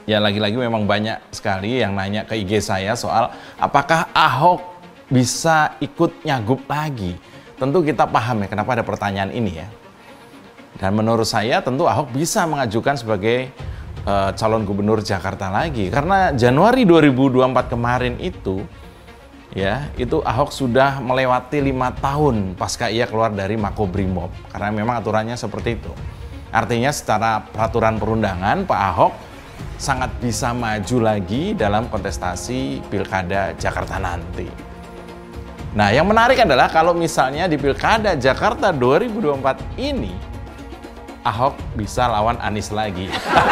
Ya lagi-lagi memang banyak sekali yang nanya ke IG saya soal apakah Ahok bisa ikut nyagup lagi. Tentu kita paham ya kenapa ada pertanyaan ini ya. Dan menurut saya tentu Ahok bisa mengajukan sebagai calon gubernur Jakarta lagi. Karena Januari 2024 kemarin itu Ahok sudah melewati 5 tahun pasca ia keluar dari Makobrimob. Karena memang aturannya seperti itu. Artinya secara peraturan perundangan Pak Ahok sangat bisa maju lagi dalam kontestasi Pilkada Jakarta nanti. Nah, yang menarik adalah kalau misalnya di Pilkada Jakarta 2024 ini Ahok bisa lawan Anies lagi.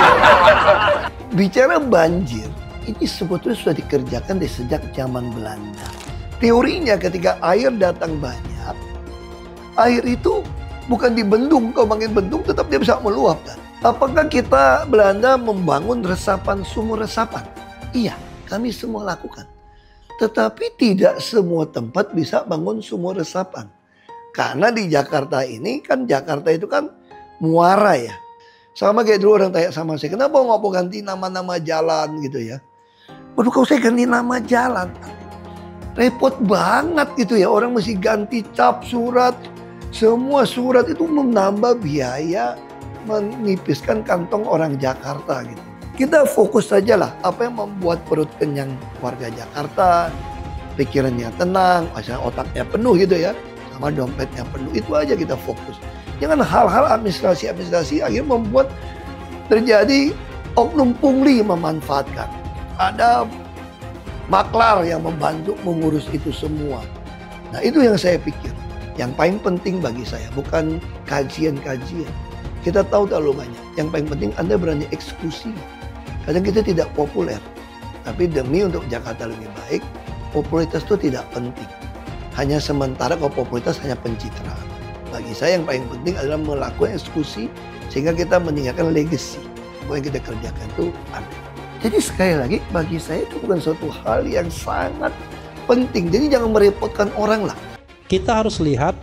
Bicara banjir, ini sebetulnya sudah dikerjakan dari sejak zaman Belanda. Teorinya ketika air datang banyak, air itu bukan dibendung, kalau makin bendung tetap dia bisa meluap kan. Apakah kita Belanda membangun resapan, sumur resapan? Iya, kami semua lakukan. Tetapi tidak semua tempat bisa bangun sumur resapan. Karena di Jakarta ini kan, Jakarta itu kan muara ya. Sama kayak dulu orang tanya sama saya, kenapa nggak mau ganti nama-nama jalan gitu ya. Waduh, kalau saya ganti nama jalan, repot banget gitu ya. Orang mesti ganti cap, surat. Semua surat itu menambah biaya, menipiskan kantong orang Jakarta gitu. Kita fokus saja lah apa yang membuat perut kenyang warga Jakarta, pikirannya tenang, misalnya otaknya penuh gitu ya, sama dompetnya penuh. Itu aja kita fokus. Jangan hal-hal administrasi akhirnya membuat terjadi oknum pungli memanfaatkan. Ada maklar yang membantu mengurus itu semua. Nah, itu yang saya pikir. Yang paling penting bagi saya bukan kajian-kajian. Kita tahu terlalu banyak. Yang paling penting Anda berani eksekusi. Kadang kita tidak populer. Tapi demi untuk Jakarta lebih baik, popularitas itu tidak penting. Hanya sementara kalau popularitas hanya pencitraan. Bagi saya yang paling penting adalah melakukan eksekusi sehingga kita meninggalkan legacy. Bahwa yang kita kerjakan itu ada. Jadi sekali lagi bagi saya itu bukan suatu hal yang sangat penting. Jadi jangan merepotkan orang lah. Kita harus lihat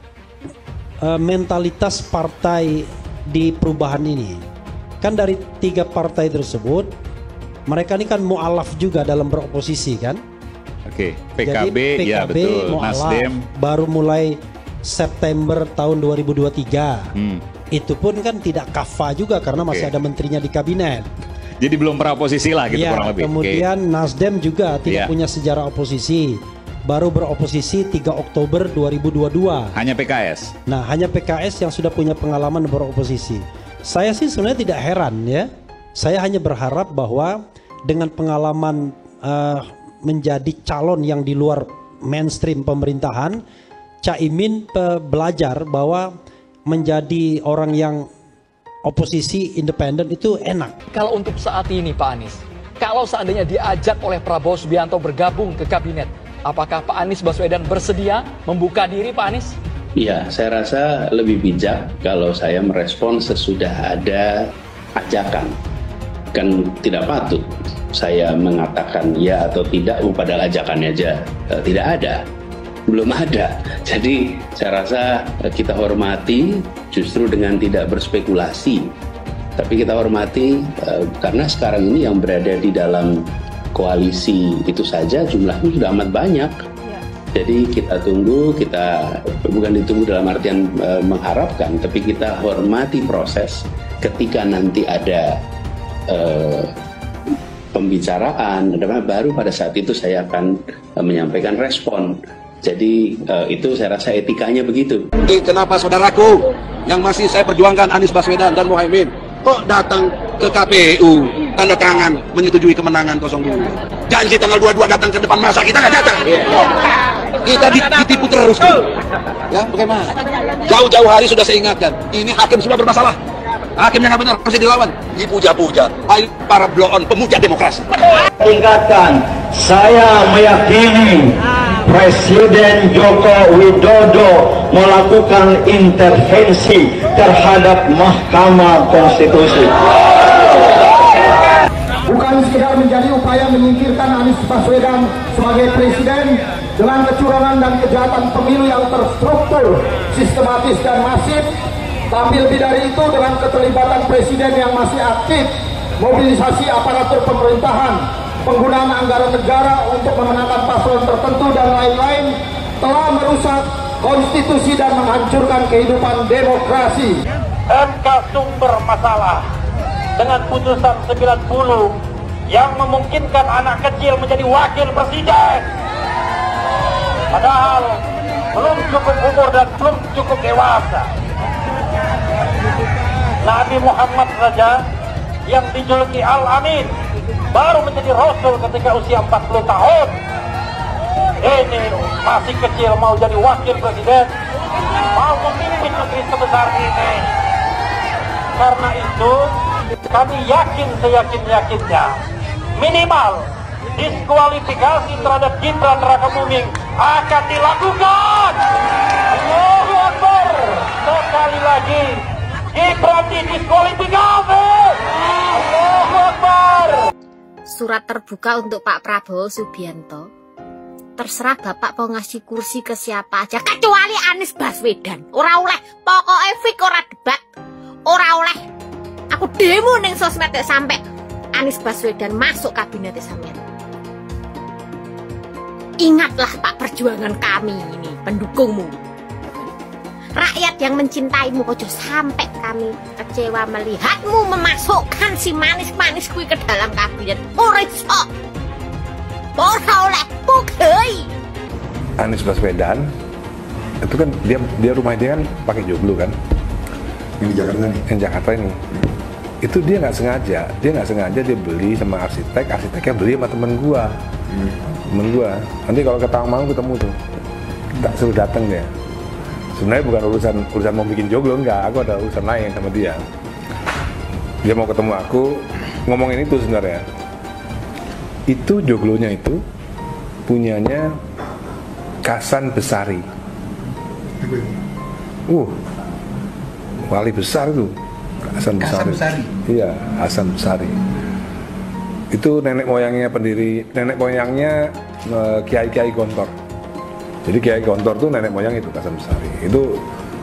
mentalitas partai di perubahan ini. Kan dari 3 partai tersebut, mereka ini kan mu'alaf juga dalam beroposisi kan. Oke, PKB, jadi, ya betul, Nasdem. Baru mulai September tahun 2023. Itu pun kan tidak kafah juga karena masih ada menterinya di kabinet. Jadi belum beroposisi lah gitu kurang lebih. Kemudian Nasdem juga tidak punya sejarah oposisi. Baru beroposisi 3 Oktober 2022. Hanya PKS? Nah, hanya PKS yang sudah punya pengalaman beroposisi. Saya sih sebenarnya tidak heran ya. Saya hanya berharap bahwa dengan pengalaman menjadi calon yang di luar mainstream pemerintahan, Caimin belajar bahwa menjadi orang yang oposisi independen itu enak. Kalau untuk saat ini Pak Anies, kalau seandainya diajak oleh Prabowo Subianto bergabung ke kabinet, apakah Pak Anies Baswedan bersedia membuka diri Pak Anies? Iya, saya rasa lebih bijak kalau saya merespon sesudah ada ajakan. Kan tidak patut saya mengatakan ya atau tidak, padahal ajakannya aja tidak ada. Belum ada. Jadi saya rasa kita hormati justru dengan tidak berspekulasi. Tapi kita hormati karena sekarang ini yang berada di dalam koalisi itu saja jumlahnya sudah amat banyak. Jadi kita tunggu, kita bukan ditunggu dalam artian mengharapkan, tapi kita hormati proses ketika nanti ada pembicaraan, baru pada saat itu saya akan menyampaikan respon. Jadi itu saya rasa etikanya begitu. Kenapa saudaraku yang masih saya perjuangkan Anies Baswedan dan Muhaimin kok datang ke KPU tanda tangan menyetujui kemenangan 02? Janji tanggal 22 datang ke depan masa, kita nggak datang. Kita ditipu terus. Ya, bagaimana? Jauh-jauh hari sudah saya ingatkan, ini hakim sudah bermasalah. Hakimnya nggak benar, harus dilawan. Dipuja-puja. Para blow-on pemuja demokrasi. Tingkatkan, saya meyakini Presiden Joko Widodo melakukan intervensi terhadap Mahkamah Konstitusi. Bukan sekedar menjadi upaya menyingkirkan Anies Baswedan sebagai presiden dengan kecurangan dan kejahatan pemilu yang terstruktur, sistematis dan masif, tapi lebih dari itu dengan keterlibatan presiden yang masih aktif mobilisasi aparatur pemerintahan, penggunaan anggaran negara untuk memenangkan paslon tertentu dan lain-lain telah merusak konstitusi dan menghancurkan kehidupan demokrasi. MK sumber masalah dengan putusan 90 yang memungkinkan anak kecil menjadi wakil presiden. Padahal belum cukup umur dan belum cukup dewasa. Nabi Muhammad saja yang dijuluki Al-Amin baru menjadi Rasul ketika usia 40 tahun. Ini masih kecil mau jadi wakil presiden, mau memimpin negeri sebesar ini. Karena itu kami yakin seyakin-yakinnya minimal diskualifikasi terhadap Gibran Rakabuming akan dilakukan. Allahu Akbar. Sekali lagi Gibran didiskualifikasi. Allahu Akbar. Surat terbuka untuk Pak Prabowo Subianto. Terserah Bapak mau ngasih kursi ke siapa aja kecuali Anies Baswedan. Ora oleh, pokoknya fik ora debat. Ora oleh. Aku demo ning sosmed sampai Anies Baswedan masuk kabinet sampean. Ingatlah Pak, perjuangan kami ini pendukungmu. Rakyat yang mencintaimu, ojo sampai kami kecewa melihatmu memasukkan si manis-manis kui ke dalam kabinet. Ora iso. Ora oleh pugei. Anies Baswedan itu kan dia rumah dia kan pakai joglo kan. Yang di Jakarta nih. Yang Jakarta ini. Itu dia nggak sengaja dia beli sama arsiteknya beli sama temen gua. Temen gua. Nanti kalau ke Tawangmangu ketemu tuh. Tak suruh datang dia. Sebenarnya bukan urusan mau bikin joglo, enggak. Aku ada urusan lain sama dia. Dia mau ketemu aku, ngomongin itu sebenarnya. Itu joglonya itu punyanya Kasan Besari. Wali besar tuh. Hasan Besari. Iya, Hasan Besari. Itu nenek moyangnya Kiai Gontor. Jadi Kiai Gontor tuh nenek moyang itu Hasan Besari. Itu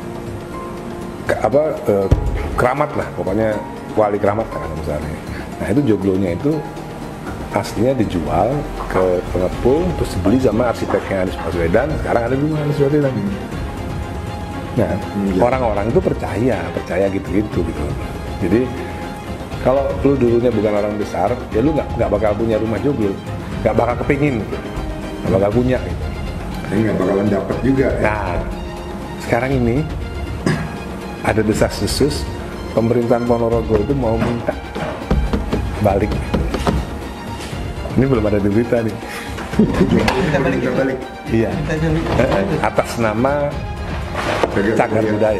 keramat lah, pokoknya wali keramat Hasan Besari. Nah, itu joglonya itu aslinya dijual ke pengepul, terus dibeli sama arsiteknya Anies Baswedan. Sekarang ada dua Anies Baswedan. Nah, orang-orang itu percaya gitu. Jadi kalau lu dulunya bukan orang besar, ya lu nggak bakal punya rumah joglo, nggak bakal kepingin, gitu. Nggak bakal punya. Gitu. Jadi nggak bakalan dapat juga. Ya? Nah, sekarang ini ada desas-desus pemerintahan Ponorogo itu mau minta balik. Ini belum ada di berita nih. Kita balik. Iya. Atas nama Cagar Budaya.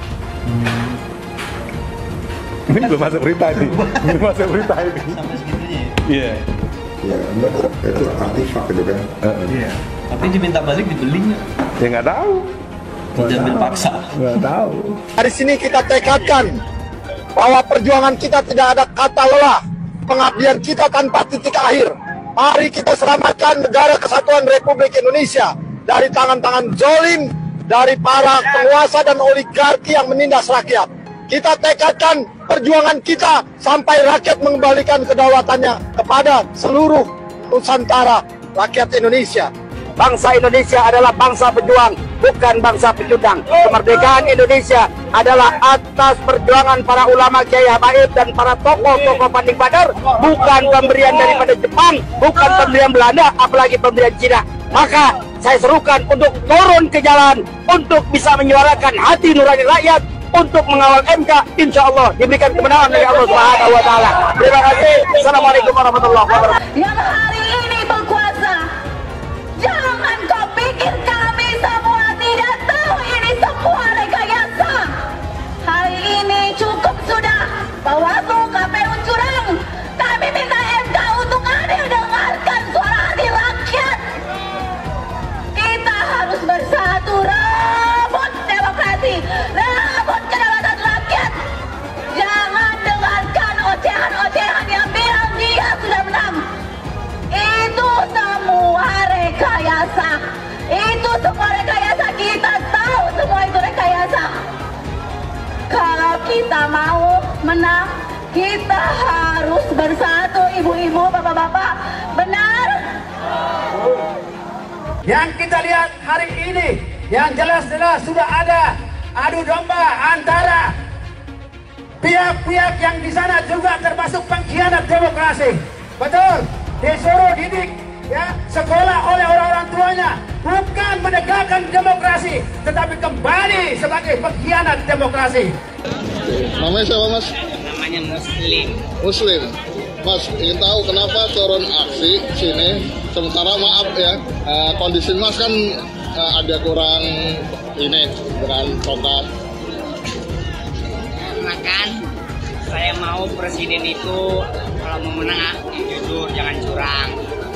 Ini belum masuk berita ini. Belum masuk berita ini. Sampai segitunya ya? Iya. Iya, itu artifak gitu kan. Iya. Tapi diminta balik dibeli nggak? Ya nggak tahu. Diambil paksa. Nggak tahu. Dari sini kita tekadkan bahwa perjuangan kita tidak ada kata lelah. Pengabdian kita tanpa titik akhir. Mari kita selamatkan negara kesatuan Republik Indonesia dari tangan-tangan zolim, dari para penguasa dan oligarki yang menindas rakyat. Kita tekadkan perjuangan kita sampai rakyat mengembalikan kedaulatannya kepada seluruh Nusantara, rakyat Indonesia. Bangsa Indonesia adalah bangsa pejuang, bukan bangsa pecundang. Kemerdekaan Indonesia adalah atas perjuangan para ulama Kiai Habaib dan para tokoh-tokoh Panding Badar, bukan pemberian daripada Jepang, bukan pemberian Belanda, apalagi pemberian Cina. Maka saya serukan untuk turun ke jalan, untuk bisa menyuarakan hati nurani rakyat, untuk mengawal MK, insya Allah diberikan kemenangan dari Allah Subhanahu wa Ta'ala. Terima kasih. Assalamualaikum warahmatullahi wabarakatuh. Yang hari ini berkuasa, jangan kau pikir kami semua tidak tahu ini semua rekayasa. Hari ini cukup sudah Bawaslu KPU curang. Kami minta MK untuk adil, dengarkan suara hati rakyat. Kita harus bersatu, rebut demokrasi, rebut kedaulatan rakyat. Jangan dengarkan ocehan-ocehan yang bilang dia sudah menang. Itu semua rekayasa. Itu semua rekayasa. Kita tahu semua itu rekayasa. Kalau kita mau menang, kita harus bersatu, ibu-ibu, bapak-bapak. Benar? Yang kita lihat hari ini, yang jelas-jelas sudah ada adu domba antara pihak-pihak yang di sana juga termasuk pengkhianat demokrasi. Betul, disuruh didik ya sekolah oleh orang-orang tuanya, bukan menegakkan demokrasi, tetapi kembali sebagai pengkhianat demokrasi. Namanya siapa, Mas? Namanya Muslim. Muslim. Mas, ingin tahu kenapa turun aksi sini? Sementara maaf ya, kondisi Mas kan ada kurang ini dengan total. Makan, saya mau presiden itu kalau mau menang jujur, jangan curang.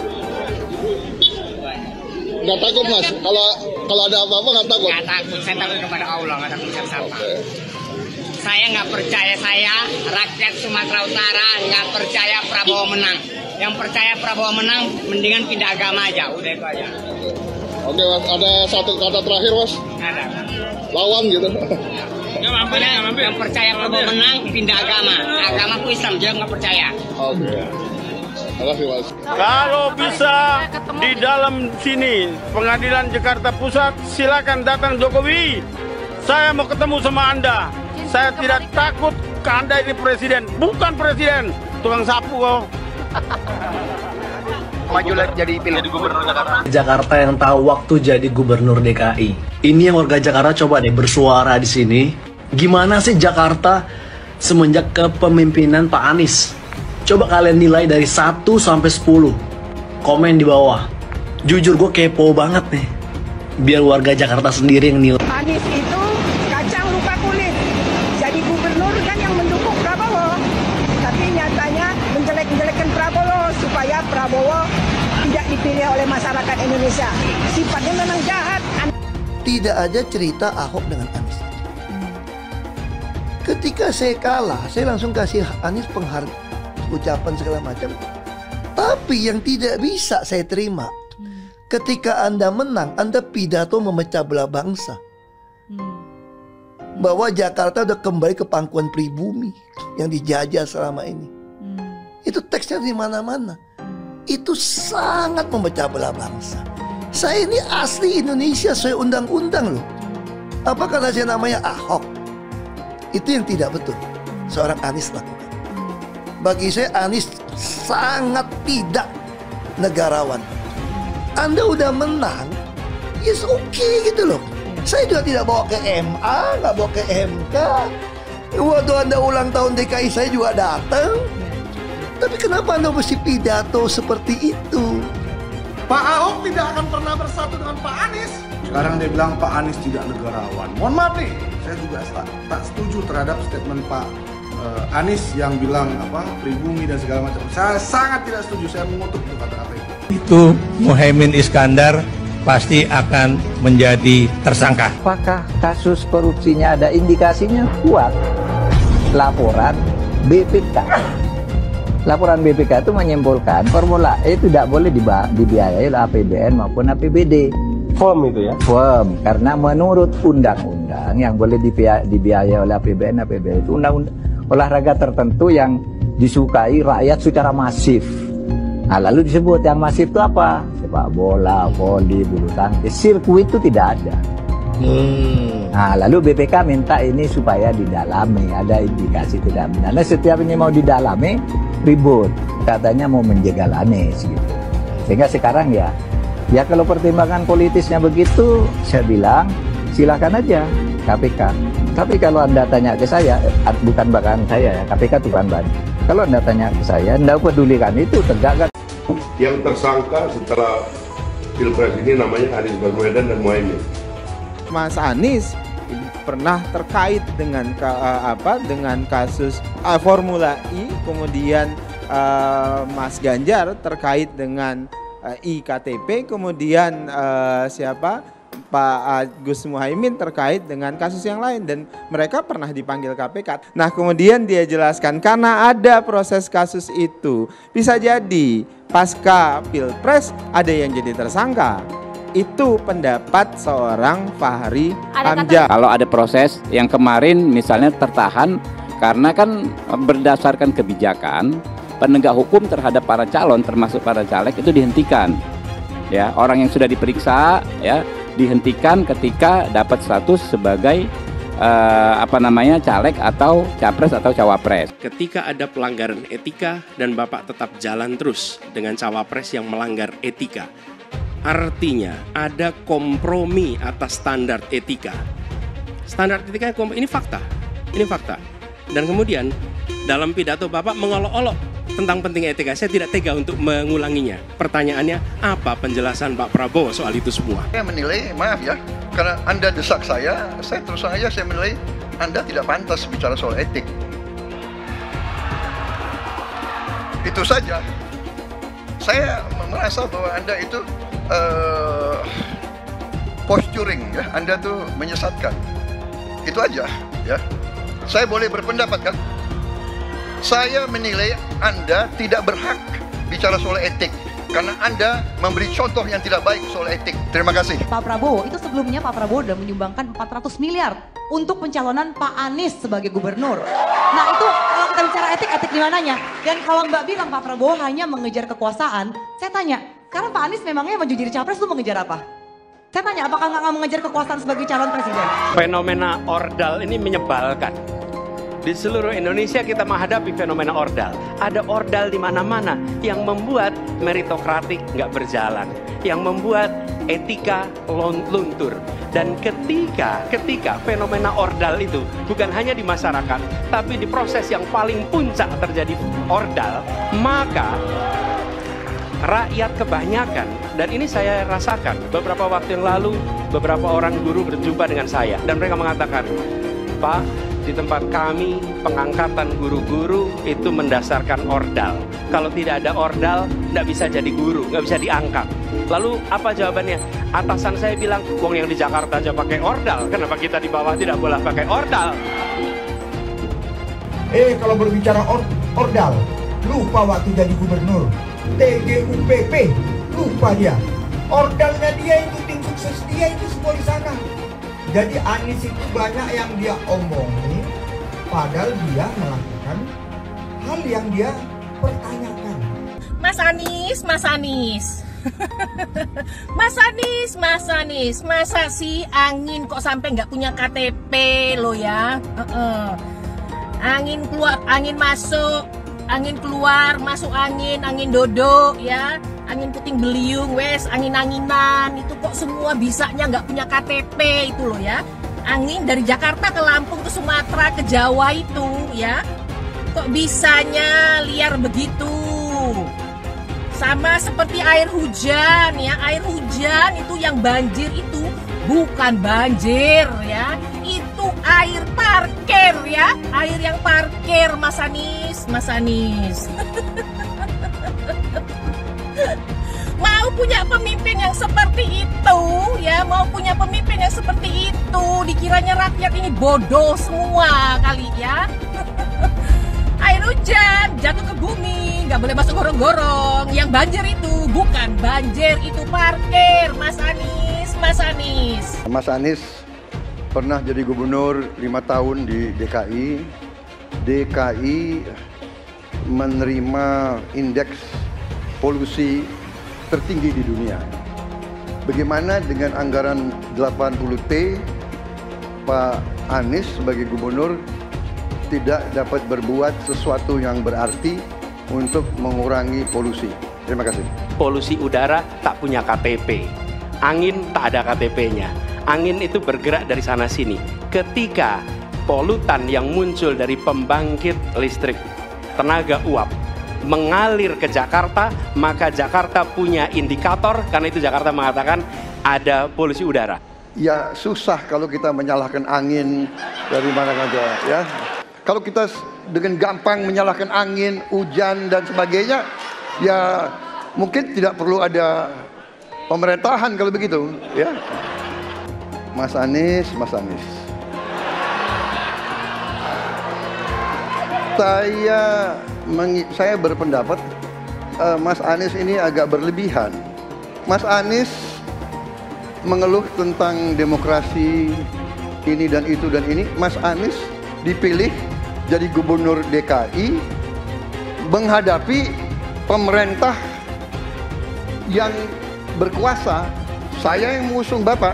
Nggak takut Mas, kalau ada apa-apa nggak takut? Nggak takut, saya takut kepada Allah, nggak takut siapa-siapa. Saya nggak percaya rakyat Sumatera Utara nggak percaya Prabowo menang. Yang percaya Prabowo menang, mendingan pindah agama aja, udah itu aja. Oke Mas, ada satu kata terakhir Mas? Ada. Lawan gitu. Yang percaya Prabowo menang, pindah agama. Agamaku Islam, dia nggak percaya. Oke. Terima kasih Mas. Kalau bisa di dalam sini, Pengadilan Jakarta Pusat, silakan datang Jokowi. Saya mau ketemu sama Anda. Saya tidak takut ke Anda ini presiden. Bukan presiden, tukang sapu kok. Maju lagi jadi gubernur Jakarta. Jakarta yang tahu waktu jadi gubernur DKI. Ini yang warga Jakarta coba deh bersuara di sini. Gimana sih Jakarta semenjak kepemimpinan Pak Anies? Coba kalian nilai dari 1 sampai 10. Komen di bawah. Jujur gue kepo banget nih. Biar warga Jakarta sendiri yang nilai. Anies itu kacang lupa kulit. Jadi gubernur kan yang mendukung Prabowo. Tapi nyatanya menjelek-jelekan Prabowo supaya Prabowo tidak dipilih oleh masyarakat Indonesia. Sifatnya memang jahat. Tidak ada cerita Ahok dengan Anies. Ketika saya kalah, saya langsung kasih Anies penghargaan, ucapan segala macam. Tapi yang tidak bisa saya terima, ketika Anda menang, Anda pidato memecah belah bangsa. Bahwa Jakarta udah kembali ke pangkuan pribumi yang dijajah selama ini. Itu teksnya di mana-mana. Itu sangat memecah belah bangsa. Saya ini asli Indonesia sesuai undang-undang loh. Apa kata saya namanya Ahok? Itu yang tidak betul seorang Anies lakukan. Bagi saya Anies sangat tidak negarawan. Anda udah menang, yes okay gitu loh. Saya juga tidak bawa ke MA, nggak bawa ke MK. Waktu Anda ulang tahun DKI saya juga datang. Tapi kenapa Anda mesti pidato seperti itu? Pak Ahok tidak akan pernah bersatu dengan Pak Anies. Sekarang dia bilang Pak Anies tidak negarawan. Mohon maaf nih, saya juga tak setuju terhadap statement Pak Anies yang bilang pribumi dan segala macam. Saya sangat tidak setuju, saya mengutuk kata-kata itu. Itu Muhaimin Iskandar pasti akan menjadi tersangka. Apakah kasus korupsinya ada indikasinya kuat? Laporan BPK. Laporan BPK itu menyimpulkan Formula E tidak boleh dibiayai oleh APBN maupun APBD. Firm itu ya? Firm, karena menurut undang-undang yang boleh dibiayai oleh APBN, APBD itu undang-undang olahraga tertentu yang disukai rakyat secara masif. Nah, lalu disebut yang masif itu apa? Sepak bola, voli, bulu tangkis, sirkuit itu tidak ada. Nah, lalu BPK minta ini supaya didalami, ada indikasi tidak benar. Nah, setiap ini mau didalami, ribut. Katanya mau menjegal Anies gitu. Sehingga sekarang ya kalau pertimbangan politisnya begitu, saya bilang silakan aja KPK. Tapi kalau Anda tanya ke saya, bukan bahkan saya ya, KPK bukan banyak. Kalau Anda tanya ke saya, Anda pedulikan itu tegakkan. Yang tersangka setelah Pilpres ini namanya Anies Baswedan dan Muhaimin. Mas Anies pernah terkait dengan dengan kasus Formula E, kemudian Mas Ganjar terkait dengan iktp, kemudian Pak Gus Muhaimin terkait dengan kasus yang lain, dan mereka pernah dipanggil KPK. Nah, kemudian dia jelaskan karena ada proses kasus itu, bisa jadi pasca Pilpres ada yang jadi tersangka. Itu pendapat seorang Fahri Hamzah. Kalau ada proses yang kemarin misalnya tertahan karena kan berdasarkan kebijakan penegak hukum terhadap para calon termasuk para caleg itu dihentikan. Ya, orang yang sudah diperiksa ya dihentikan ketika dapat status sebagai caleg atau capres atau cawapres. Ketika ada pelanggaran etika dan Bapak tetap jalan terus dengan cawapres yang melanggar etika, artinya ada kompromi atas standar etika. Standar etika ini fakta, ini fakta. Dan kemudian dalam pidato Bapak mengolok-olok tentang pentingnya etika. Saya tidak tega untuk mengulanginya. Pertanyaannya, apa penjelasan Pak Prabowo soal itu semua? Saya menilai, maaf ya, karena Anda desak saya terus saja saya menilai Anda tidak pantas bicara soal etik. Itu saja. Saya merasa bahwa Anda itu posturing, ya. Anda tuh menyesatkan. Itu aja, ya. Saya boleh berpendapat kan? Saya menilai Anda tidak berhak bicara soal etik karena Anda memberi contoh yang tidak baik soal etik. Terima kasih. Pak Prabowo, itu sebelumnya Pak Prabowo sudah menyumbangkan 400 miliar untuk pencalonan Pak Anies sebagai gubernur. Nah itu kalau kita bicara etik di mananya? Dan kalau Mbak bilang Pak Prabowo hanya mengejar kekuasaan, saya tanya, sekarang Pak Anies memangnya maju jadi capres itu mengejar apa? Saya tanya, apakah nggak mengejar kekuasaan sebagai calon presiden? Fenomena ordal ini menyebalkan. Di seluruh Indonesia kita menghadapi fenomena ordal. Ada ordal di mana-mana yang membuat meritokratik nggak berjalan, yang membuat etika luntur. Dan ketika fenomena ordal itu bukan hanya di masyarakat, tapi di proses yang paling puncak terjadi ordal, maka rakyat kebanyakan, dan ini saya rasakan beberapa waktu yang lalu, beberapa orang guru berjumpa dengan saya dan mereka mengatakan, Pak, di tempat kami pengangkatan guru-guru itu mendasarkan ordal. Kalau tidak ada ordal, nggak bisa jadi guru, nggak bisa diangkat. Lalu apa jawabannya? Atasan saya bilang, wong yang di Jakarta aja pakai ordal, kenapa kita di bawah tidak boleh pakai ordal? Kalau berbicara ordal, lupa waktu jadi gubernur. TGUPP, lupa dia. Ordalnya dia itu, tim sukses dia itu semua di sana. Jadi Anies itu banyak yang dia omongin, padahal dia melakukan hal yang dia pertanyakan. Mas Anies. Mas Anies, masa sih angin kok sampai nggak punya KTP lo ya? Angin keluar, angin masuk, angin keluar, masuk angin dodo ya. Angin puting beliung, wes, angin-anginan, itu kok semua bisanya nggak punya KTP itu loh ya. Angin dari Jakarta ke Lampung ke Sumatera ke Jawa itu ya, kok bisanya liar begitu. Sama seperti air hujan ya, air hujan itu yang banjir itu bukan banjir ya, itu air parkir ya, air yang parkir Mas Anies. Mau punya pemimpin yang seperti itu ya, mau punya pemimpin yang seperti itu, dikiranya rakyat ini bodoh semua kali ya. Air hujan jatuh ke bumi, nggak boleh masuk gorong-gorong. Yang banjir itu bukan banjir, itu parkir. Mas Anies Mas Anies pernah jadi gubernur 5 tahun di DKI. DKI menerima indeks polusi tertinggi di dunia. Bagaimana dengan anggaran 80T, Pak Anies sebagai gubernur tidak dapat berbuat sesuatu yang berarti untuk mengurangi polusi. Terima kasih. Polusi udara tak punya KTP, angin tak ada KTP-nya. Angin itu bergerak dari sana sini. Ketika polutan yang muncul dari pembangkit listrik tenaga uap mengalir ke Jakarta, maka Jakarta punya indikator, karena itu Jakarta mengatakan ada polusi udara. Ya susah kalau kita menyalahkan angin dari mana saja ya. Kalau kita dengan gampang menyalahkan angin, hujan dan sebagainya, ya mungkin tidak perlu ada pemerintahan kalau begitu ya. Mas Anies. Saya berpendapat Mas Anies ini agak berlebihan. Mas Anies mengeluh tentang demokrasi ini dan itu dan ini. Mas Anies dipilih jadi gubernur DKI menghadapi pemerintah yang berkuasa, saya yang mengusung Bapak.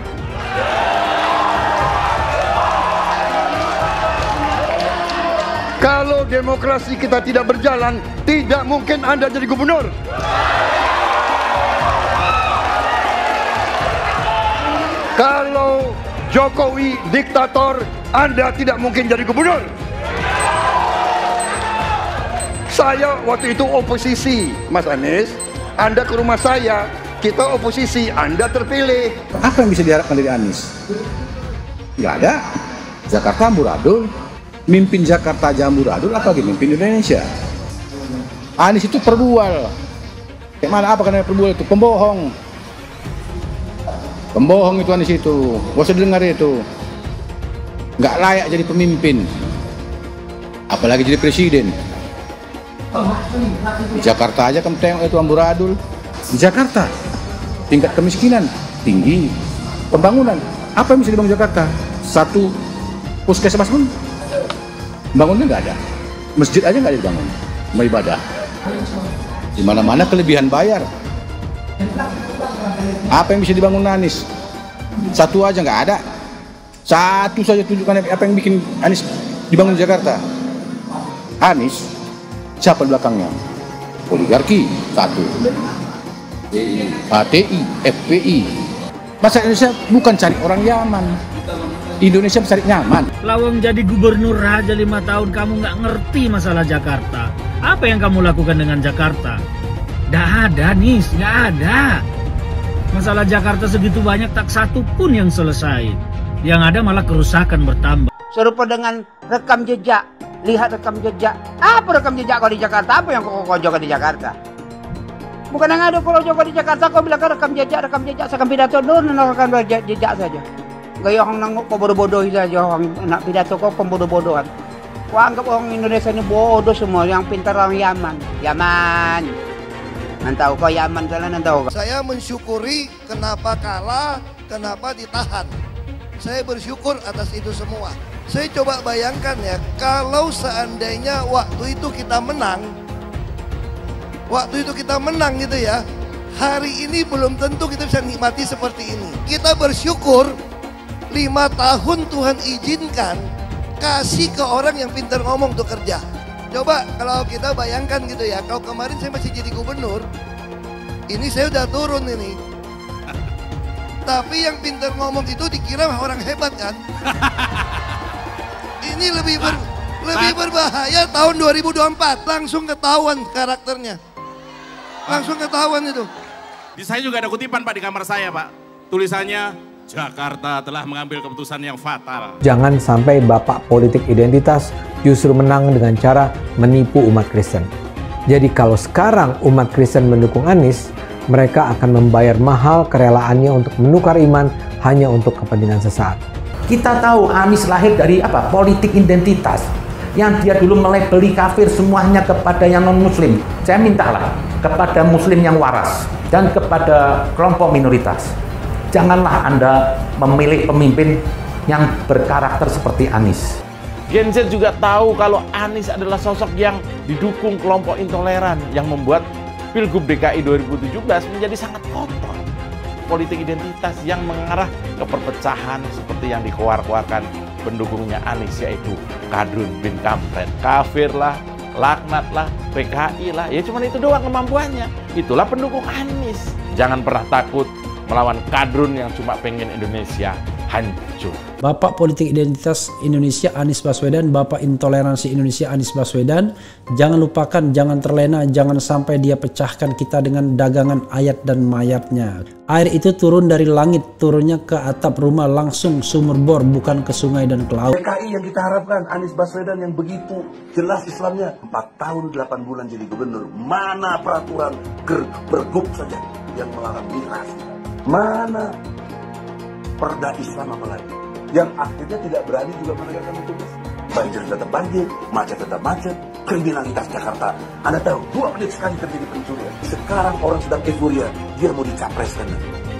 Kalau demokrasi kita tidak berjalan, tidak mungkin Anda jadi gubernur. Kalau Jokowi diktator, Anda tidak mungkin jadi gubernur. Saya waktu itu oposisi, Mas Anies. Anda ke rumah saya, kita oposisi, Anda terpilih. Apa yang bisa diharapkan dari Anies? Nggak ada. Jakarta amburadul. Mimpin Jakarta aja amburadul, apalagi mimpin Indonesia. Anies itu perbual. Kayak mana apa karena perbual itu? Pembohong. Pembohong itu Anies itu. Gak usah dengar itu. Nggak layak jadi pemimpin. Apalagi jadi presiden. Di Jakarta aja kamu tengok itu amburadul. Di Jakarta tingkat kemiskinan tinggi. Pembangunan apa yang bisa dibangun Jakarta? Satu puskesmas pun bangunnya nggak ada. Masjid aja nggak ada dibangun. Mau ibadah. Di mana-mana kelebihan bayar. Apa yang bisa dibangun Anies? Satu aja nggak ada. Satu saja tunjukkan apa yang bikin Anies dibangun di Jakarta. Anies siapa di belakangnya? Oligarki satu. HTI, FPI. Masa Indonesia bukan cari orang Yaman. Indonesia mencari nyaman. Lawang jadi gubernur aja 5 tahun kamu nggak ngerti masalah Jakarta. Apa yang kamu lakukan dengan Jakarta? Nggak ada nih, nggak ada. Masalah Jakarta segitu banyak tak satu pun yang selesai. Yang ada malah kerusakan bertambah. Serupa dengan rekam jejak. Lihat rekam jejak. Apa rekam jejak kau di Jakarta? Apa yang kau jaga di Jakarta? Bukan yang ada kalau jaga di Jakarta kau bilang rekam jejak. Saya akan pidato dulu rekam jejak saja. Gaya orang nanggung kau bodoh-bodoh saja, orang nak pidato kau bodoh-bodohan. Kau anggap orang Indonesia ini bodoh semua, yang pintar orang Yaman. Yaman. Nantau kau Yaman kalian nantau. Saya mensyukuri kenapa kalah, kenapa ditahan. Saya bersyukur atas itu semua. Saya coba bayangkan ya, kalau seandainya waktu itu kita menang gitu ya, hari ini belum tentu kita bisa nikmati seperti ini. Kita bersyukur 5 tahun Tuhan izinkan kasih ke orang yang pintar ngomong untuk kerja. Coba kalau kita bayangkan gitu ya, kalau kemarin saya masih jadi gubernur, ini saya udah turun ini. Tapi yang pintar ngomong itu dikira orang hebat kan? Ini lebih berbahaya tahun 2024, langsung ketahuan karakternya. Langsung ketahuan itu. Di saya juga ada kutipan Pak di kamar saya Pak. Tulisannya, Jakarta telah mengambil keputusan yang fatal. Jangan sampai bapak politik identitas justru menang dengan cara menipu umat Kristen. Jadi kalau sekarang umat Kristen mendukung Anies, mereka akan membayar mahal kerelaannya untuk menukar iman hanya untuk kepentingan sesaat. Kita tahu Anies lahir dari apa? Politik identitas. Yang dia dulu melabeli kafir semuanya kepada yang non-muslim. Saya mintalah kepada muslim yang waras dan kepada kelompok minoritas. Janganlah Anda memilih pemimpin yang berkarakter seperti Anies. Gen Z juga tahu kalau Anies adalah sosok yang didukung kelompok intoleran yang membuat Pilgub DKI 2017 menjadi sangat kotor. Politik identitas yang mengarah ke perpecahan seperti yang dikeluarkan pendukungnya Anies, yaitu Kadrun bin Kamret. Kafir lah, laknat lah, PKI lah, ya cuma itu doang kemampuannya. Itulah pendukung Anies. Jangan pernah takut melawan kadrun yang cuma pengen Indonesia hancur. Bapak politik identitas Indonesia Anies Baswedan, Bapak intoleransi Indonesia Anies Baswedan. Jangan lupakan, jangan terlena, jangan sampai dia pecahkan kita dengan dagangan ayat dan mayatnya. Air itu turun dari langit, turunnya ke atap rumah langsung sumur bor, bukan ke sungai dan ke laut. PKI yang kita harapkan, Anies Baswedan yang begitu jelas Islamnya, 4 tahun 8 bulan jadi gubernur. Mana peraturan pergub saja yang melarang miras? Mana perda Islam apalagi yang akhirnya tidak berani juga menegakkan hukum. Banjir tetap banjir, macet tetap macet, kriminalitas Jakarta. Anda tahu 2 menit sekali terjadi pencurian. Sekarang orang sedang euforia, dia mau dicapreskan.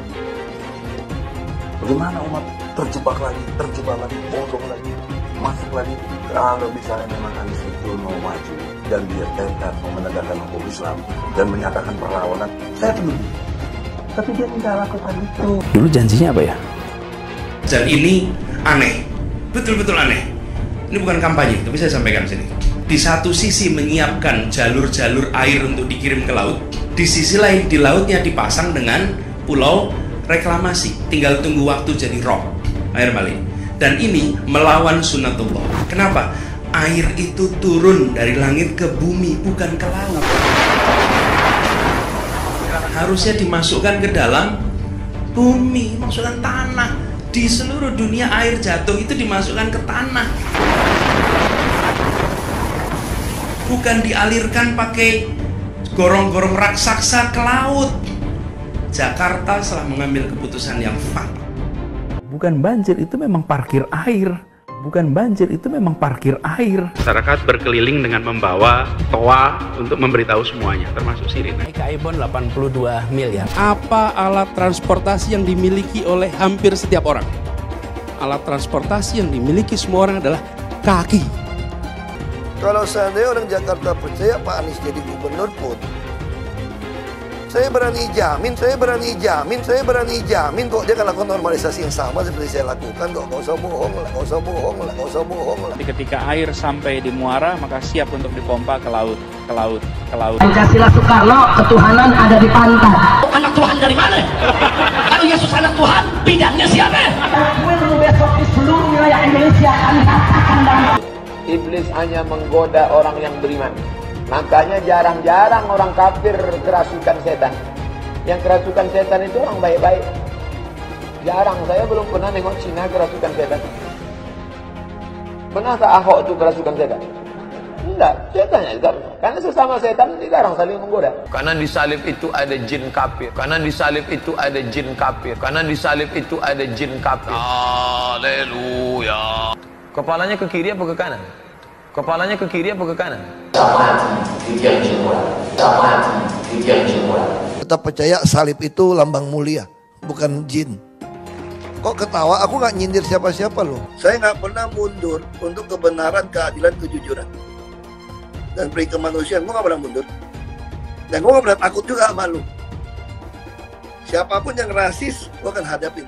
Bagaimana umat terjebak lagi, bodoh lagi, masuk lagi. Kalau misalnya memang Anies itu mau maju, dan dia tekad menegakkan hukum Islam dan menyatakan perlawanan, saya peduli. Tapi dia tidak lakukan itu. Dulu janjinya apa ya? Dan ini aneh, betul-betul aneh. Ini bukan kampanye, tapi saya sampaikan di sini. Di satu sisi menyiapkan jalur-jalur air untuk dikirim ke laut, di sisi lain di lautnya dipasang dengan pulau reklamasi, tinggal tunggu waktu jadi rob, air malih. Dan ini melawan sunnatullah. Kenapa? Air itu turun dari langit ke bumi, bukan ke laut. Harusnya dimasukkan ke dalam bumi, masukkan tanah. Di seluruh dunia air jatuh itu dimasukkan ke tanah, bukan dialirkan pakai gorong-gorong raksasa ke laut. Jakarta telah mengambil keputusan yang fatal. Bukan banjir, itu memang parkir air. Bukan banjir, itu memang parkir air. Masyarakat berkeliling dengan membawa toa untuk memberitahu semuanya, termasuk sirine. Naik ke Aibon 82 miliar. Apa alat transportasi yang dimiliki oleh hampir setiap orang? Alat transportasi yang dimiliki semua orang adalah kaki. Kalau seandainya orang Jakarta percaya Pak Anies jadi gubernur pun, saya berani jamin kok dia akan lakukan normalisasi yang sama seperti saya lakukan kok. Gak usah bohong lah. Ketika air sampai di muara, maka siap untuk dipompa ke laut. Pancasila Soekarno, ketuhanan ada di pantai. Anak Tuhan dari mana? Kalau Yesus anak Tuhan, bidangnya siapa? Besok di seluruh wilayah Indonesia kami katakan dan Iblis hanya menggoda orang yang beriman. Makanya jarang-jarang orang kafir kerasukan setan. Yang kerasukan setan itu orang baik-baik. Jarang, saya belum pernah nengok Cina kerasukan setan. Pernah tak Ahok itu kerasukan setan? Enggak, setannya juga. Karena sesama setan dilarang saling menggoda. Karena di salib itu ada jin kafir. Haleluya. Kepalanya ke kiri apa ke kanan? Tetap percaya salib itu lambang mulia, bukan jin. Kok ketawa? Aku nggak nyindir siapa-siapa loh. Saya nggak pernah mundur untuk kebenaran, keadilan, kejujuran, dan peri kemanusiaan. Gue nggak pernah mundur. Dan gue nggak pernah takut juga sama lu. Siapapun yang rasis, gue akan hadapin.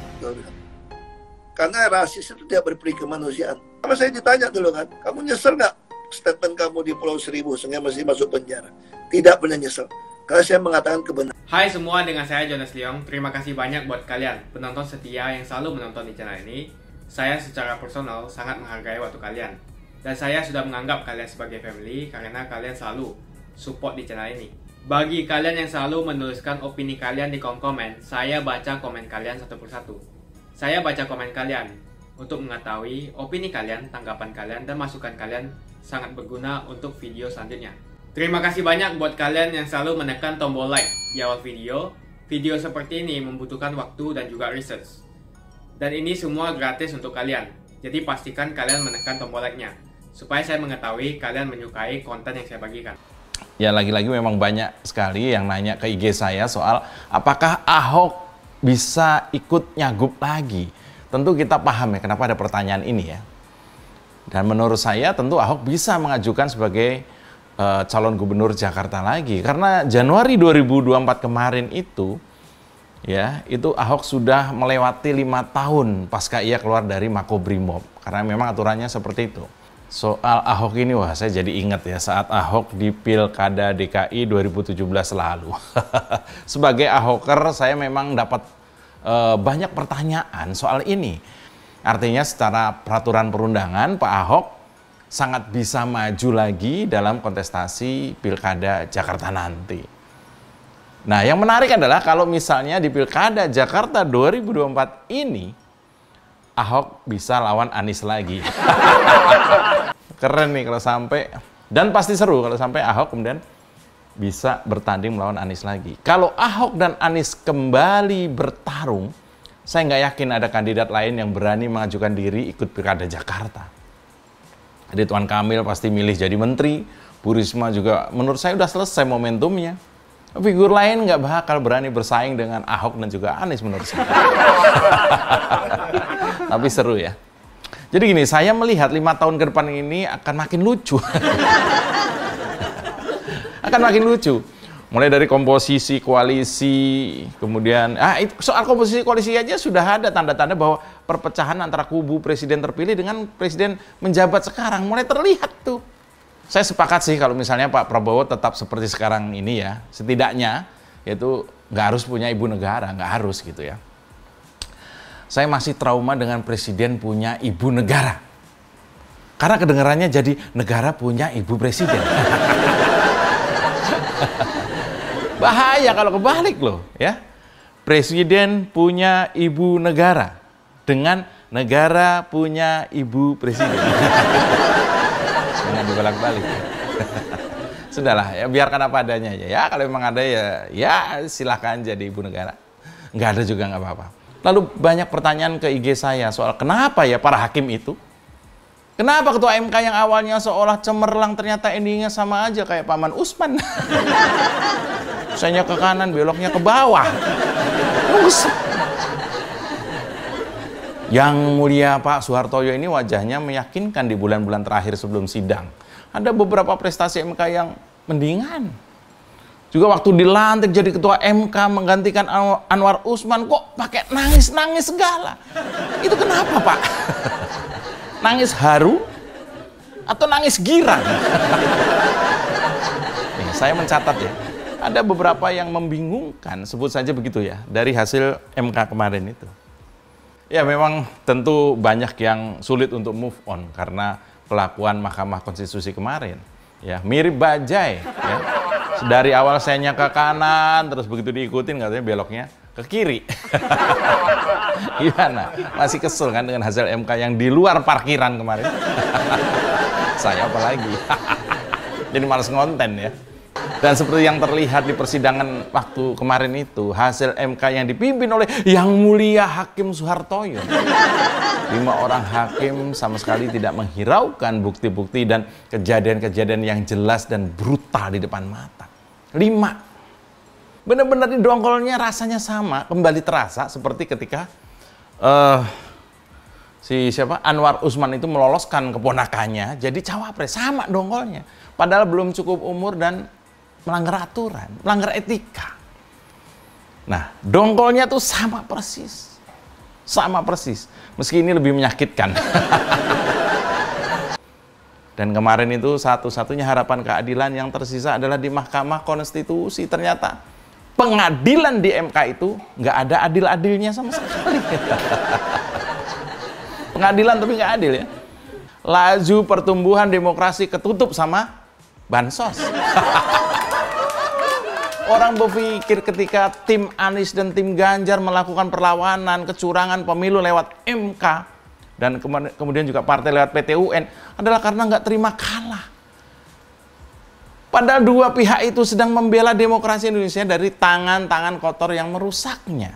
Karena rasis itu tidak berperi kemanusiaan. Kalau saya ditanya dulu kan, kamu nyesel nggak statement kamu di Pulau Seribu sehingga masih masuk penjara? Tidak pernah nyesel. Karena saya mengatakan kebenaran. Hai semua, dengan saya Jonas Leong. Terima kasih banyak buat kalian, penonton setia yang selalu menonton di channel ini. Saya secara personal sangat menghargai waktu kalian. Dan saya sudah menganggap kalian sebagai family karena kalian selalu support di channel ini. Bagi kalian yang selalu menuliskan opini kalian di kolom komen, saya baca komen kalian satu persatu. Saya baca komen kalian untuk mengetahui opini kalian, tanggapan kalian, dan masukan kalian sangat berguna untuk video selanjutnya. Terima kasih banyak buat kalian yang selalu menekan tombol like di awal video. Video seperti ini membutuhkan waktu dan juga research. Dan ini semua gratis untuk kalian. Jadi pastikan kalian menekan tombol like-nya, supaya saya mengetahui kalian menyukai konten yang saya bagikan. Ya, lagi-lagi memang banyak sekali yang nanya ke IG saya soal apakah Ahok bisa ikut nyagup lagi. Tentu kita paham ya kenapa ada pertanyaan ini ya. Dan menurut saya tentu Ahok bisa mengajukan sebagai calon gubernur Jakarta lagi. Karena Januari 2024 kemarin itu, ya, itu Ahok sudah melewati 5 tahun pasca ia keluar dari Makobrimob. Karena memang aturannya seperti itu. Soal Ahok ini, wah saya jadi ingat ya saat Ahok di Pilkada DKI 2017 lalu. Sebagai Ahoker saya memang dapat banyak pertanyaan soal ini. Artinya secara peraturan perundangan Pak Ahok sangat bisa maju lagi dalam kontestasi Pilkada Jakarta nanti. Nah, yang menarik adalah kalau misalnya di Pilkada Jakarta 2024 ini Ahok bisa lawan Anies lagi. Keren nih kalau sampai, dan pasti seru kalau sampai Ahok kemudian bisa bertanding melawan Anies lagi. Kalau Ahok dan Anies kembali bertarung, saya nggak yakin ada kandidat lain yang berani mengajukan diri ikut Pilkada Jakarta. Ridwan Kamil pasti milih jadi menteri, Bu Risma juga menurut saya udah selesai momentumnya. Figur lain nggak bakal berani bersaing dengan Ahok dan juga Anies menurut saya. Tapi seru ya. Jadi gini, saya melihat 5 tahun ke depan ini akan makin lucu. akan makin lucu. Mulai dari komposisi koalisi, kemudian itu soal komposisi koalisi aja sudah ada tanda-tanda bahwa perpecahan antara kubu presiden terpilih dengan presiden menjabat sekarang mulai terlihat tuh. Saya sepakat sih kalau misalnya Pak Prabowo tetap seperti sekarang ini ya, setidaknya yaitu nggak harus punya ibu negara, nggak harus gitu ya. Saya masih trauma dengan presiden punya ibu negara. Karena kedengarannya jadi negara punya ibu presiden. Bahaya kalau kebalik loh ya. Presiden punya ibu negara dengan negara punya ibu presiden. Jangan dibolak-balik. Sudahlah ya, biarkan apa adanya aja ya. Kalau memang ada ya silahkan jadi ibu negara. Nggak ada juga nggak apa-apa. Lalu banyak pertanyaan ke IG saya soal kenapa ya para hakim itu, kenapa ketua MK yang awalnya seolah cemerlang ternyata endingnya sama aja kayak Paman Usman. Usahanya ke kanan, beloknya ke bawah. Yang mulia Pak Soehartoyo ini wajahnya meyakinkan di bulan-bulan terakhir sebelum sidang. Ada beberapa prestasi MK yang mendingan. Juga waktu dilantik jadi ketua MK menggantikan Anwar Usman kok pakai nangis-nangis segala. Itu kenapa Pak? Nangis haru atau nangis girang? Nih, saya mencatat ya. Ada beberapa yang membingungkan, sebut saja begitu ya, dari hasil MK kemarin itu. Ya memang tentu banyak yang sulit untuk move on karena kelakuan Mahkamah Konstitusi kemarin. Ya, mirip bajai. Ya. Dari awal sayanya ke kanan, terus begitu diikutin katanya beloknya ke kiri. Gimana? Masih kesel kan dengan hasil MK yang di luar parkiran kemarin? Saya apalagi. Jadi males ngonten ya. Dan seperti yang terlihat di persidangan waktu kemarin itu, hasil MK yang dipimpin oleh Yang Mulia Hakim Soehartoyo. 5 orang hakim sama sekali tidak menghiraukan bukti-bukti dan kejadian-kejadian yang jelas dan brutal di depan mata. 5. Benar-benar di dongkolnya rasanya sama, kembali terasa seperti ketika Anwar Usman itu meloloskan keponakannya jadi cawapres, sama dongkolnya. Padahal belum cukup umur dan melanggar aturan, melanggar etika. Nah, dongkolnya tuh sama persis. Sama persis. Meski ini lebih menyakitkan. Dan kemarin itu satu-satunya harapan keadilan yang tersisa adalah di Mahkamah Konstitusi. Ternyata pengadilan di MK itu nggak ada adil-adilnya sama sekali. Pengadilan tapi nggak adil ya. Laju pertumbuhan demokrasi ketutup sama bansos. Orang berpikir ketika tim Anies dan tim Ganjar melakukan perlawanan kecurangan pemilu lewat MK dan kemudian juga partai lewat PT UN adalah karena nggak terima kalah. Padahal dua pihak itu sedang membela demokrasi Indonesia dari tangan-tangan kotor yang merusaknya.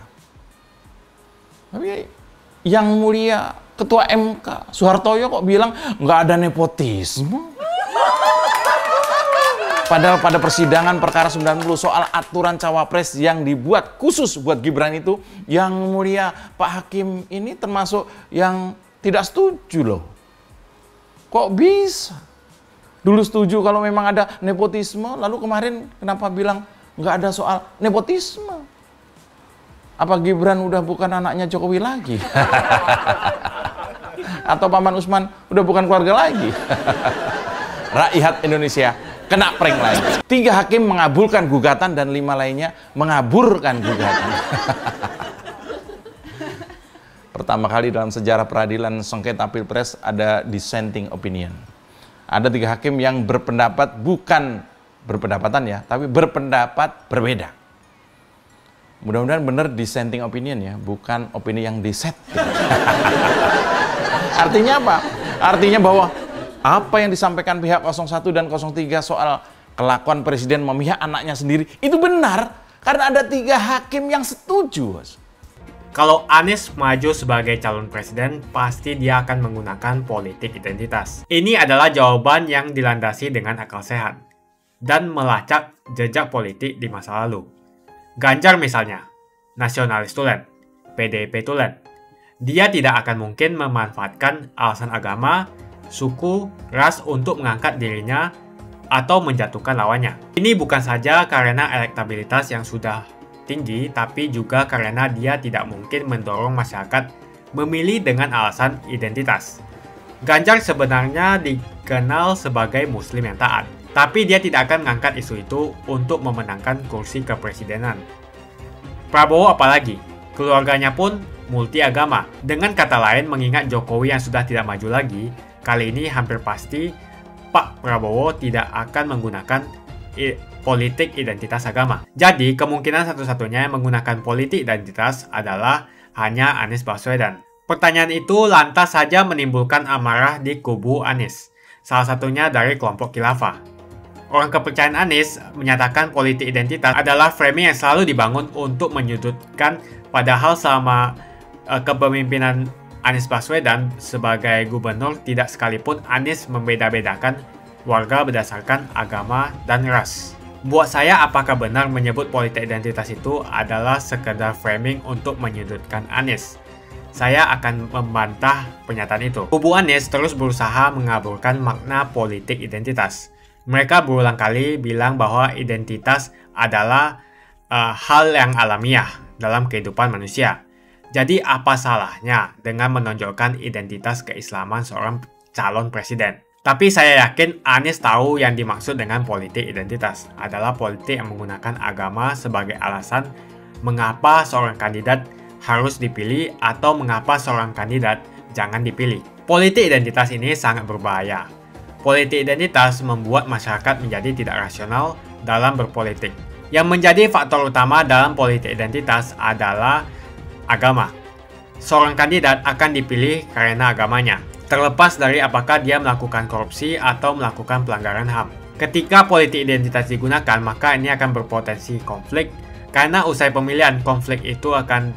Tapi Yang Mulia Ketua MK Soehartoyo kok bilang nggak ada nepotisme? Padahal pada persidangan perkara 90 soal aturan cawapres yang dibuat khusus buat Gibran itu, Yang Mulia Pak Hakim ini termasuk yang tidak setuju loh. Kok bisa? Dulu setuju kalau memang ada nepotisme, lalu kemarin kenapa bilang nggak ada soal nepotisme? Apa Gibran udah bukan anaknya Jokowi lagi? Atau Paman Usman udah bukan keluarga lagi? Rakyat Indonesia kena prank lagi. 3 hakim mengabulkan gugatan dan 5 lainnya mengaburkan gugatan. Pertama kali dalam sejarah peradilan sengketa Pilpres ada dissenting opinion. Ada 3 hakim yang berpendapat, bukan berpendapatan ya, tapi berpendapat berbeda. Mudah-mudahan benar dissenting opinion ya, bukan opini yang diset. Artinya apa? Artinya bahwa apa yang disampaikan pihak 01 dan 03 soal kelakuan presiden memihak anaknya sendiri itu benar karena ada 3 hakim yang setuju. Kalau Anies maju sebagai calon presiden, pasti dia akan menggunakan politik identitas. Ini adalah jawaban yang dilandasi dengan akal sehat dan melacak jejak politik di masa lalu. Ganjar misalnya, nasionalis tulen, PDIP tulen. Dia tidak akan mungkin memanfaatkan alasan agama, suku, ras untuk mengangkat dirinya atau menjatuhkan lawannya. Ini bukan saja karena elektabilitas yang sudah tinggi, tapi juga karena dia tidak mungkin mendorong masyarakat memilih dengan alasan identitas. Ganjar sebenarnya dikenal sebagai Muslim yang taat, tapi dia tidak akan mengangkat isu itu untuk memenangkan kursi kepresidenan. Prabowo apalagi, keluarganya pun multi agama. Dengan kata lain, mengingat Jokowi yang sudah tidak maju lagi, kali ini hampir pasti Pak Prabowo tidak akan menggunakan politik identitas agama. Jadi, kemungkinan satu-satunya yang menggunakan politik identitas adalah hanya Anies Baswedan. Pertanyaan itu lantas saja menimbulkan amarah di kubu Anies, salah satunya dari kelompok khilafah. Orang kepercayaan Anies menyatakan politik identitas adalah framing yang selalu dibangun untuk menyudutkan, padahal selama kepemimpinan Anies Baswedan sebagai gubernur tidak sekalipun Anies membeda-bedakan warga berdasarkan agama dan ras. Buat saya, apakah benar menyebut politik identitas itu adalah sekedar framing untuk menyudutkan Anies? Saya akan membantah pernyataan itu. Kubu Anies terus berusaha mengaburkan makna politik identitas. Mereka berulang kali bilang bahwa identitas adalah hal yang alamiah dalam kehidupan manusia. Jadi apa salahnya dengan menonjolkan identitas keislaman seorang calon presiden? Tapi saya yakin Anies tahu yang dimaksud dengan politik identitas adalah politik yang menggunakan agama sebagai alasan mengapa seorang kandidat harus dipilih atau mengapa seorang kandidat jangan dipilih. Politik identitas ini sangat berbahaya. Politik identitas membuat masyarakat menjadi tidak rasional dalam berpolitik. Yang menjadi faktor utama dalam politik identitas adalah agama. Seorang kandidat akan dipilih karena agamanya, terlepas dari apakah dia melakukan korupsi atau melakukan pelanggaran HAM. Ketika politik identitas digunakan, maka ini akan berpotensi konflik, karena usai pemilihan, konflik itu akan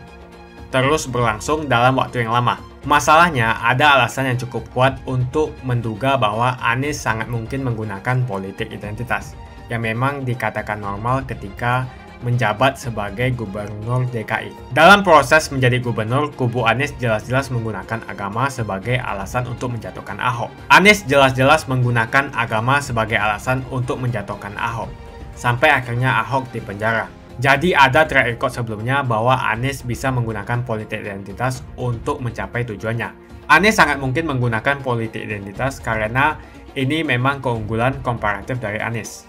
terus berlangsung dalam waktu yang lama. Masalahnya, ada alasan yang cukup kuat untuk menduga bahwa Anies sangat mungkin menggunakan politik identitas, yang memang dikatakan normal ketika menjabat sebagai gubernur DKI. Dalam proses menjadi gubernur, kubu Anies jelas-jelas menggunakan agama sebagai alasan untuk menjatuhkan Ahok. Anies jelas-jelas menggunakan agama sebagai alasan untuk menjatuhkan Ahok, sampai akhirnya Ahok dipenjara. Jadi ada track record sebelumnya bahwa Anies bisa menggunakan politik identitas untuk mencapai tujuannya. Anies sangat mungkin menggunakan politik identitas karena ini memang keunggulan komparatif dari Anies.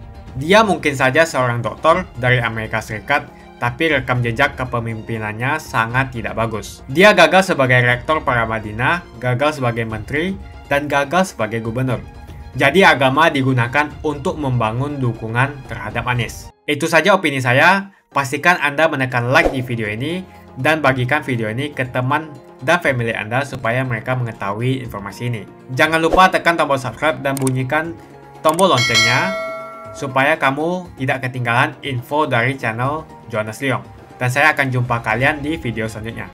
Dia mungkin saja seorang doktor dari Amerika Serikat, tapi rekam jejak kepemimpinannya sangat tidak bagus. Dia gagal sebagai rektor Paramadina, gagal sebagai menteri, dan gagal sebagai gubernur. Jadi agama digunakan untuk membangun dukungan terhadap Anies. Itu saja opini saya. Pastikan Anda menekan like di video ini dan bagikan video ini ke teman dan family Anda supaya mereka mengetahui informasi ini. Jangan lupa tekan tombol subscribe dan bunyikan tombol loncengnya supaya kamu tidak ketinggalan info dari channel Jonas Leong. Dan saya akan jumpa kalian di video selanjutnya.